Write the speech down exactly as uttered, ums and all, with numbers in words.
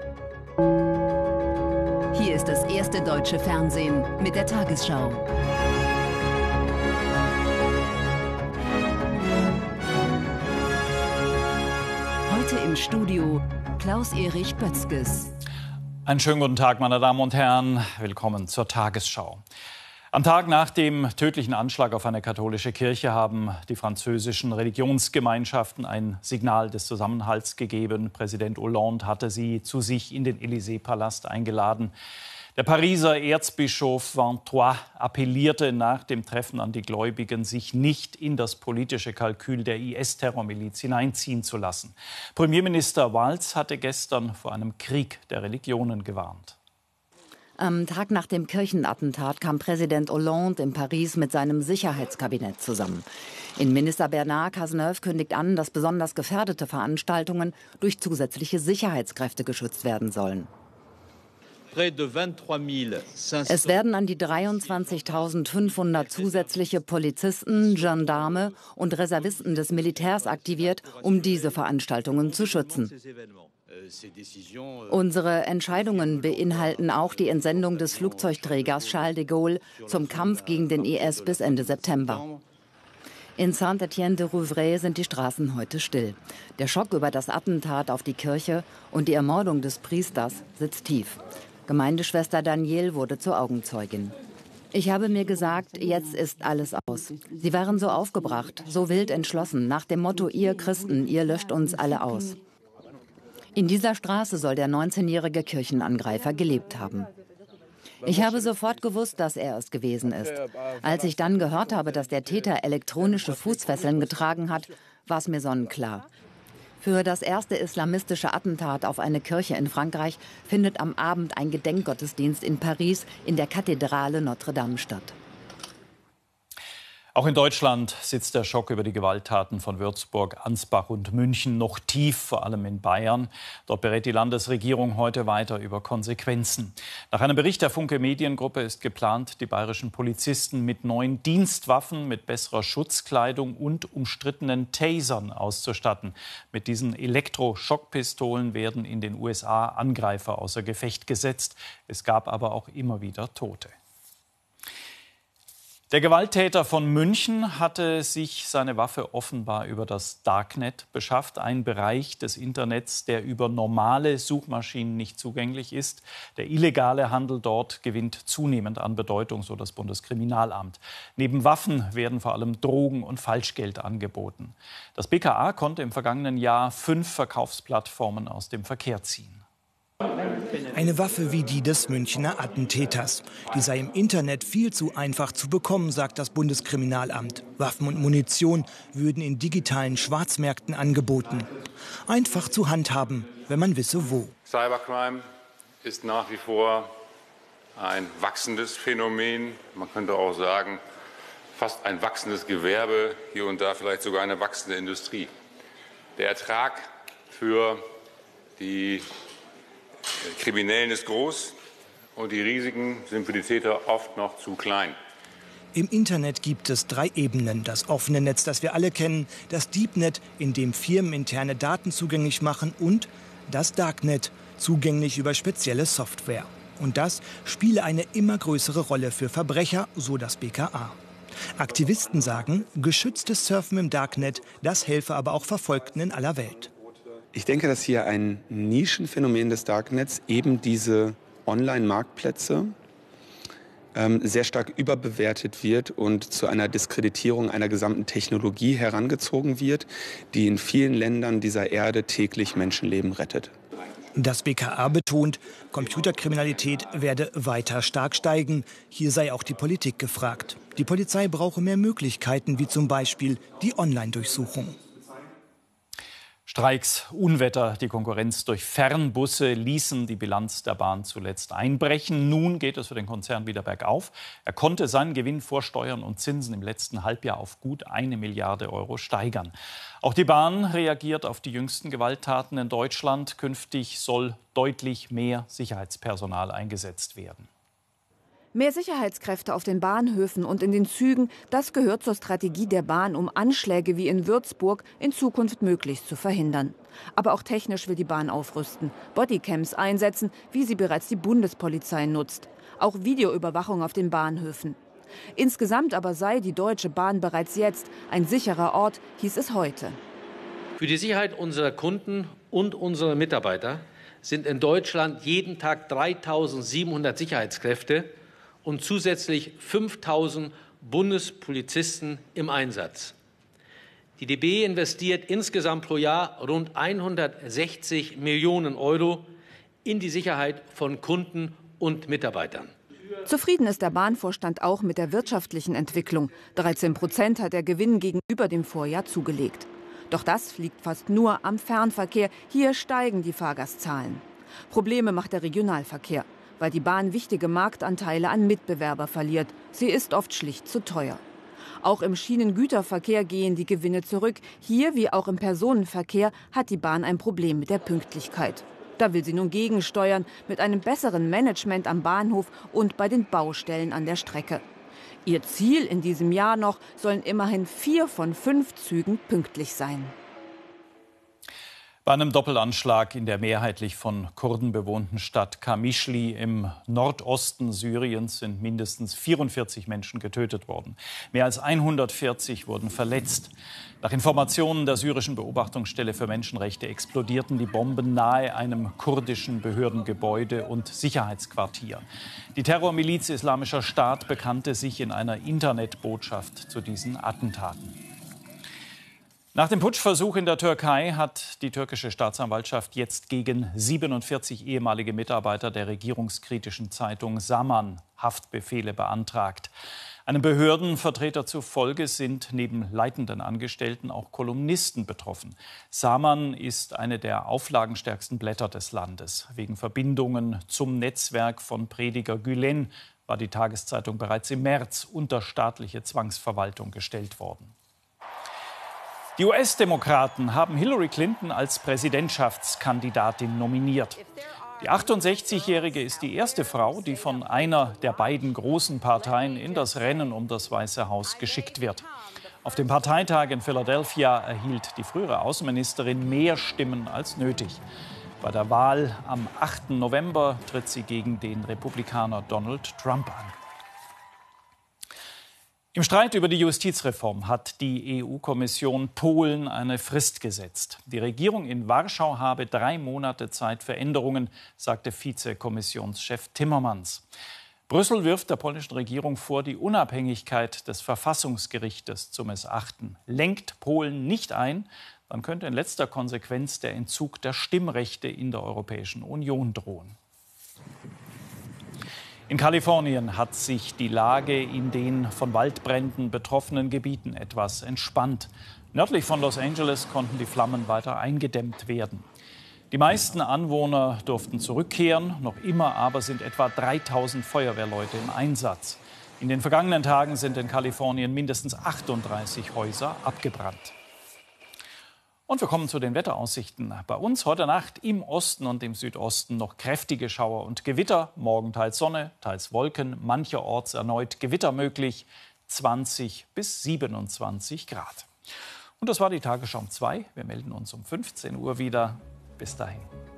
Hier ist das erste deutsche Fernsehen mit der Tagesschau. Heute im Studio Klaus-Erich Bötzges. Einen schönen guten Tag, meine Damen und Herren. Willkommen zur Tagesschau. Am Tag nach dem tödlichen Anschlag auf eine katholische Kirche haben die französischen Religionsgemeinschaften ein Signal des Zusammenhalts gegeben. Präsident Hollande hatte sie zu sich in den Élysée-Palast eingeladen. Der Pariser Erzbischof Vantois appellierte nach dem Treffen an die Gläubigen, sich nicht in das politische Kalkül der I S-Terrormiliz hineinziehen zu lassen. Premierminister Valls hatte gestern vor einem Krieg der Religionen gewarnt. Am Tag nach dem Kirchenattentat kam Präsident Hollande in Paris mit seinem Sicherheitskabinett zusammen. Innenminister Bernard Cazeneuve kündigt an, dass besonders gefährdete Veranstaltungen durch zusätzliche Sicherheitskräfte geschützt werden sollen. Es werden an die dreiundzwanzigtausendfünfhundert zusätzliche Polizisten, Gendarme und Reservisten des Militärs aktiviert, um diese Veranstaltungen zu schützen. Unsere Entscheidungen beinhalten auch die Entsendung des Flugzeugträgers Charles de Gaulle zum Kampf gegen den I S bis Ende September. In Saint-Étienne-de-Rouvray sind die Straßen heute still. Der Schock über das Attentat auf die Kirche und die Ermordung des Priesters sitzt tief. Gemeindeschwester Danielle wurde zur Augenzeugin. Ich habe mir gesagt, jetzt ist alles aus. Sie waren so aufgebracht, so wild entschlossen, nach dem Motto, ihr Christen, ihr löscht uns alle aus. In dieser Straße soll der neunzehnjährige Kirchenangreifer gelebt haben. Ich habe sofort gewusst, dass er es gewesen ist. Als ich dann gehört habe, dass der Täter elektronische Fußfesseln getragen hat, war es mir sonnenklar. Für das erste islamistische Attentat auf eine Kirche in Frankreich findet am Abend ein Gedenkgottesdienst in Paris in der Kathedrale Notre-Dame statt. Auch in Deutschland sitzt der Schock über die Gewalttaten von Würzburg, Ansbach und München noch tief, vor allem in Bayern. Dort berät die Landesregierung heute weiter über Konsequenzen. Nach einem Bericht der Funke Mediengruppe ist geplant, die bayerischen Polizisten mit neuen Dienstwaffen, mit besserer Schutzkleidung und umstrittenen Tasern auszustatten. Mit diesen Elektroschockpistolen werden in den U S A Angreifer außer Gefecht gesetzt. Es gab aber auch immer wieder Tote. Der Gewalttäter von München hatte sich seine Waffe offenbar über das Darknet beschafft, ein Bereich des Internets, der über normale Suchmaschinen nicht zugänglich ist. Der illegale Handel dort gewinnt zunehmend an Bedeutung, so das Bundeskriminalamt. Neben Waffen werden vor allem Drogen und Falschgeld angeboten. Das B K A konnte im vergangenen Jahr fünf Verkaufsplattformen aus dem Verkehr ziehen. Eine Waffe wie die des Münchner Attentäters. Die sei im Internet viel zu einfach zu bekommen, sagt das Bundeskriminalamt. Waffen und Munition würden in digitalen Schwarzmärkten angeboten. Einfach zu handhaben, wenn man wisse wo. Cybercrime ist nach wie vor ein wachsendes Phänomen. Man könnte auch sagen, fast ein wachsendes Gewerbe, hier und da vielleicht sogar eine wachsende Industrie. Der Ertrag für die Kriminellen ist groß und die Risiken sind für die Täter oft noch zu klein. Im Internet gibt es drei Ebenen. Das offene Netz, das wir alle kennen, das Deepnet, in dem Firmen interne Daten zugänglich machen, und das Darknet, zugänglich über spezielle Software. Und das spiele eine immer größere Rolle für Verbrecher, so das B K A. Aktivisten sagen, geschütztes Surfen im Darknet, das helfe aber auch Verfolgten in aller Welt. Ich denke, dass hier ein Nischenphänomen des Darknets, eben diese Online-Marktplätze, ähm, sehr stark überbewertet wird und zu einer Diskreditierung einer gesamten Technologie herangezogen wird, die in vielen Ländern dieser Erde täglich Menschenleben rettet. Das B K A betont, Computerkriminalität werde weiter stark steigen. Hier sei auch die Politik gefragt. Die Polizei brauche mehr Möglichkeiten, wie zum Beispiel die Online-Durchsuchung. Streiks, Unwetter, die Konkurrenz durch Fernbusse ließen die Bilanz der Bahn zuletzt einbrechen. Nun geht es für den Konzern wieder bergauf. Er konnte seinen Gewinn vor Steuern und Zinsen im letzten Halbjahr auf gut eine Milliarde Euro steigern. Auch die Bahn reagiert auf die jüngsten Gewalttaten in Deutschland. Künftig soll deutlich mehr Sicherheitspersonal eingesetzt werden. Mehr Sicherheitskräfte auf den Bahnhöfen und in den Zügen, das gehört zur Strategie der Bahn, um Anschläge wie in Würzburg in Zukunft möglichst zu verhindern. Aber auch technisch will die Bahn aufrüsten, Bodycams einsetzen, wie sie bereits die Bundespolizei nutzt. Auch Videoüberwachung auf den Bahnhöfen. Insgesamt aber sei die Deutsche Bahn bereits jetzt ein sicherer Ort, hieß es heute. Für die Sicherheit unserer Kunden und unserer Mitarbeiter sind in Deutschland jeden Tag dreitausendsiebenhundert Sicherheitskräfte und zusätzlich fünftausend Bundespolizisten im Einsatz. Die D B investiert insgesamt pro Jahr rund hundertsechzig Millionen Euro in die Sicherheit von Kunden und Mitarbeitern. Zufrieden ist der Bahnvorstand auch mit der wirtschaftlichen Entwicklung. dreizehn Prozent hat der Gewinn gegenüber dem Vorjahr zugelegt. Doch das liegt fast nur am Fernverkehr. Hier steigen die Fahrgastzahlen. Probleme macht der Regionalverkehr, weil die Bahn wichtige Marktanteile an Mitbewerber verliert. Sie ist oft schlicht zu teuer. Auch im Schienengüterverkehr gehen die Gewinne zurück. Hier wie auch im Personenverkehr hat die Bahn ein Problem mit der Pünktlichkeit. Da will sie nun gegensteuern mit einem besseren Management am Bahnhof und bei den Baustellen an der Strecke. Ihr Ziel in diesem Jahr noch sollen immerhin vier von fünf Zügen pünktlich sein. Bei einem Doppelanschlag in der mehrheitlich von Kurden bewohnten Stadt Qamishli im Nordosten Syriens sind mindestens vierundvierzig Menschen getötet worden. Mehr als hundertvierzig wurden verletzt. Nach Informationen der syrischen Beobachtungsstelle für Menschenrechte explodierten die Bomben nahe einem kurdischen Behördengebäude und Sicherheitsquartier. Die Terrormiliz Islamischer Staat bekannte sich in einer Internetbotschaft zu diesen Attentaten. Nach dem Putschversuch in der Türkei hat die türkische Staatsanwaltschaft jetzt gegen siebenundvierzig ehemalige Mitarbeiter der regierungskritischen Zeitung Zaman Haftbefehle beantragt. Einem Behördenvertreter zufolge sind neben leitenden Angestellten auch Kolumnisten betroffen. Zaman ist eine der auflagenstärksten Blätter des Landes. Wegen Verbindungen zum Netzwerk von Prediger Gülen war die Tageszeitung bereits im März unter staatliche Zwangsverwaltung gestellt worden. Die U S-Demokraten haben Hillary Clinton als Präsidentschaftskandidatin nominiert. Die achtundsechzigjährige ist die erste Frau, die von einer der beiden großen Parteien in das Rennen um das Weiße Haus geschickt wird. Auf dem Parteitag in Philadelphia erhielt die frühere Außenministerin mehr Stimmen als nötig. Bei der Wahl am achten November tritt sie gegen den Republikaner Donald Trump an. Im Streit über die Justizreform hat die E U-Kommission Polen eine Frist gesetzt. Die Regierung in Warschau habe drei Monate Zeit für Änderungen, sagte Vizekommissionschef Timmermans. Brüssel wirft der polnischen Regierung vor, die Unabhängigkeit des Verfassungsgerichtes zu missachten. Lenkt Polen nicht ein, dann könnte in letzter Konsequenz der Entzug der Stimmrechte in der Europäischen Union drohen. In Kalifornien hat sich die Lage in den von Waldbränden betroffenen Gebieten etwas entspannt. Nördlich von Los Angeles konnten die Flammen weiter eingedämmt werden. Die meisten Anwohner durften zurückkehren. Noch immer aber sind etwa dreitausend Feuerwehrleute im Einsatz. In den vergangenen Tagen sind in Kalifornien mindestens achtunddreißig Häuser abgebrannt. Und wir kommen zu den Wetteraussichten. Bei uns heute Nacht im Osten und im Südosten noch kräftige Schauer und Gewitter. Morgen teils Sonne, teils Wolken, mancherorts erneut Gewitter möglich. zwanzig bis siebenundzwanzig Grad. Und das war die Tagesschau um zwei. Wir melden uns um fünfzehn Uhr wieder. Bis dahin.